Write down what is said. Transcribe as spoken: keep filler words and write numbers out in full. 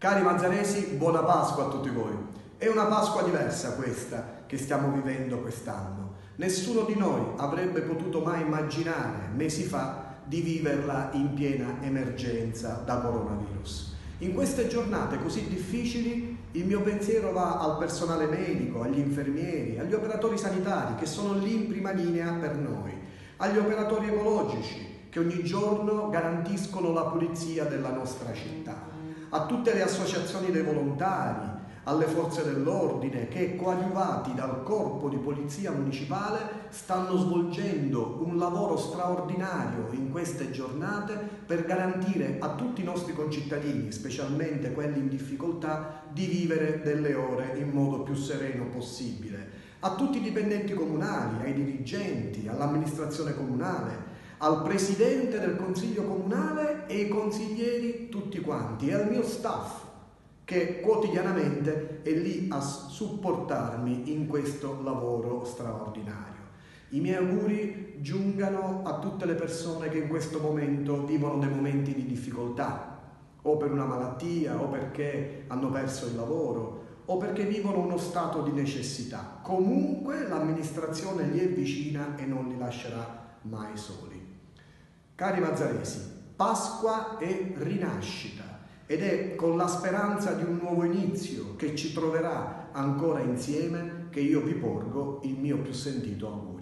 Cari mazzaresi, buona Pasqua a tutti voi. È una Pasqua diversa questa che stiamo vivendo quest'anno. Nessuno di noi avrebbe potuto mai immaginare mesi fa di viverla in piena emergenza da coronavirus. In queste giornate così difficili il mio pensiero va al personale medico, agli infermieri, agli operatori sanitari che sono lì in prima linea per noi, agli operatori ecologici che ogni giorno garantiscono la pulizia della nostra città, a tutte le associazioni dei volontari, alle forze dell'ordine che, coadiuvati dal corpo di polizia municipale, stanno svolgendo un lavoro straordinario in queste giornate per garantire a tutti i nostri concittadini, specialmente quelli in difficoltà, di vivere delle ore in modo più sereno possibile. A tutti i dipendenti comunali, ai dirigenti, all'amministrazione comunale, al presidente del consiglio comunale e ai consiglieri tutti quanti, e al mio staff che quotidianamente è lì a supportarmi in questo lavoro straordinario. I miei auguri giungano a tutte le persone che in questo momento vivono dei momenti di difficoltà, o per una malattia, o perché hanno perso il lavoro, o perché vivono uno stato di necessità. Comunque l'amministrazione gli è vicina e non li lascerà mai soli. Cari mazzaresi, Pasqua è rinascita ed è con la speranza di un nuovo inizio che ci troverà ancora insieme che io vi porgo il mio più sentito augurio.